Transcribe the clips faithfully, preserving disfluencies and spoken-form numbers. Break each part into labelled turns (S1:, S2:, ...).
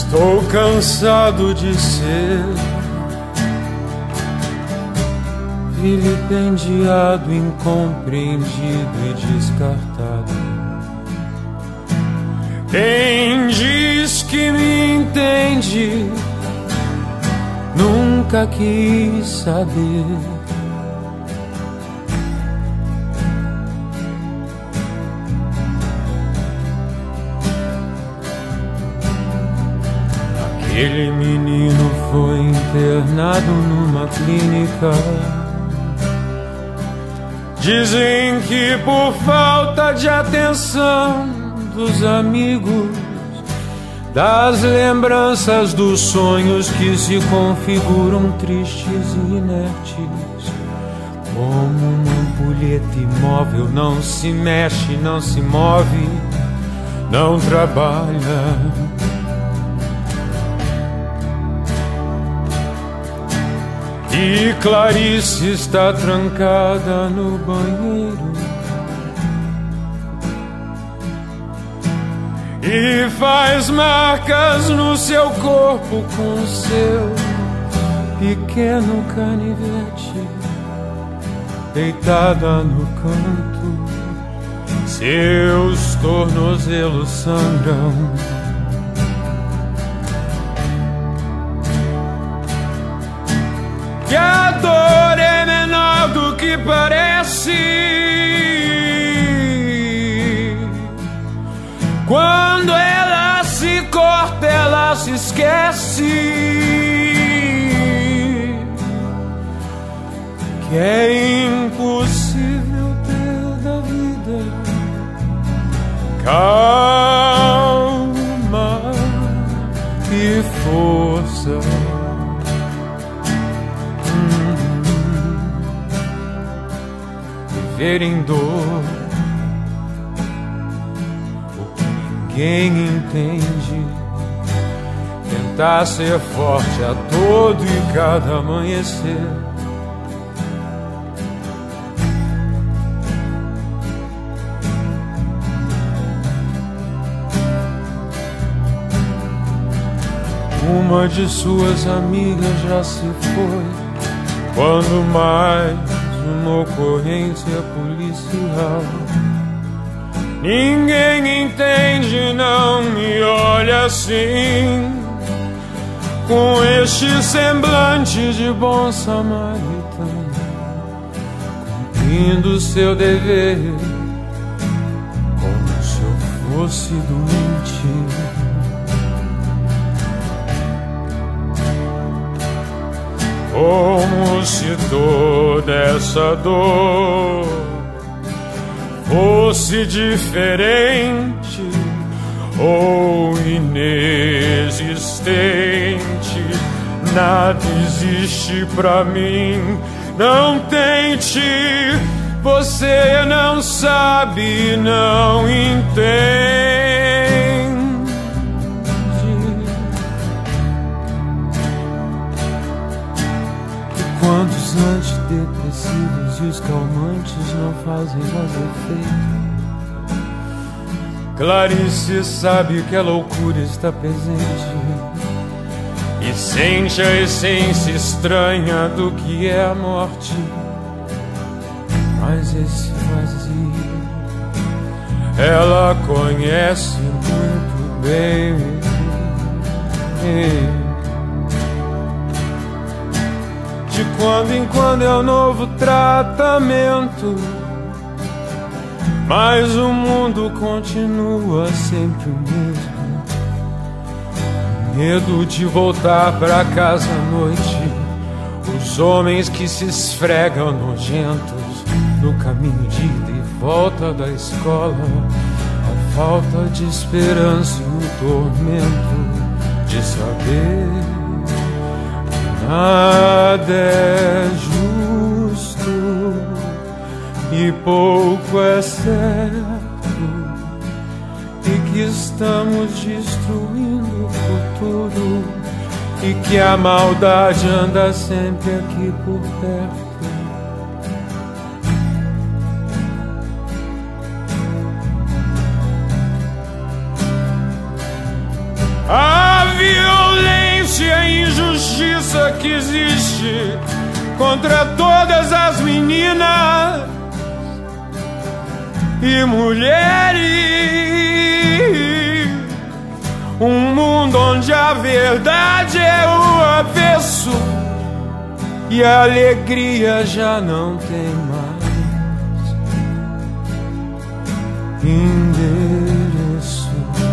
S1: Estou cansado de ser vilipendiado, incompreendido e descartado. Quem diz que me entende nunca quis saber. Aquele menino foi internado numa clínica. Dizem que por falta de atenção dos amigos, das lembranças dos sonhos que se configuram tristes e inertes, como uma ampulheta imóvel, não se mexe, não se move, não trabalha. E Clarice está trancada no banheiro e faz marcas no seu corpo com seu pequeno canivete. Deitada no canto, seus tornozelos sangram. Que a dor é menor do que parece quando ela se corta, ela se esquece que é impossível ter da vida calma e força. Viver em dor, o que ninguém entende, tentar ser forte a todo e cada amanhecer. Uma de suas amigas já se foi, quando mais uma ocorrência policial. Ninguém entende, não me olha assim, com este semblante de bom samaritano, cumprindo seu dever como se eu fosse doente. Como se toda essa dor fosse diferente ou inexistente. Nada existe pra mim, não tente. Você não sabe, não entende. Quando os antidepressivos e os calmantes não fazem mais efeito, Clarice sabe que a loucura está presente e sente a essência estranha do que é a morte. Mas esse vazio ela conhece muito bem. De quando em quando é um novo tratamento, mas o mundo continua sempre o mesmo. Medo de voltar pra casa à noite, os homens que se esfregam nojentos no caminho de ida e volta da escola, a falta de esperança e o tormento de saber nada é justo e pouco é certo, e que estamos destruindo o futuro, e que a maldade anda sempre aqui por perto. A vida triste a injustiça que existe contra todas as meninas e mulheres. Um mundo onde a verdade é o avesso e a alegria já não tem mais endereço.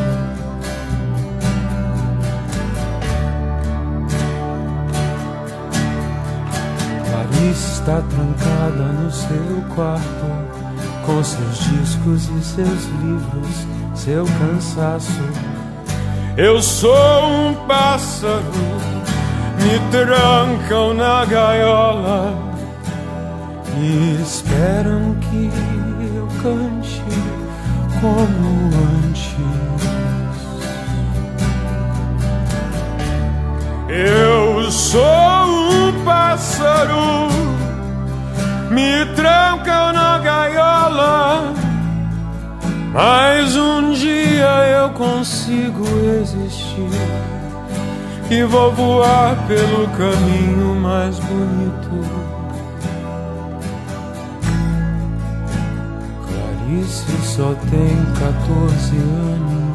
S1: Clarice está trancada no seu quarto, com seus discos e seus livros, seu cansaço. Eu sou um pássaro, me trancam na gaiola e esperam que eu cante como antes. Eu sou um pássaro, me trancam na gaiola, mas um dia eu consigo existir e vou voar pelo caminho mais bonito. Clarice só tem quatorze anos.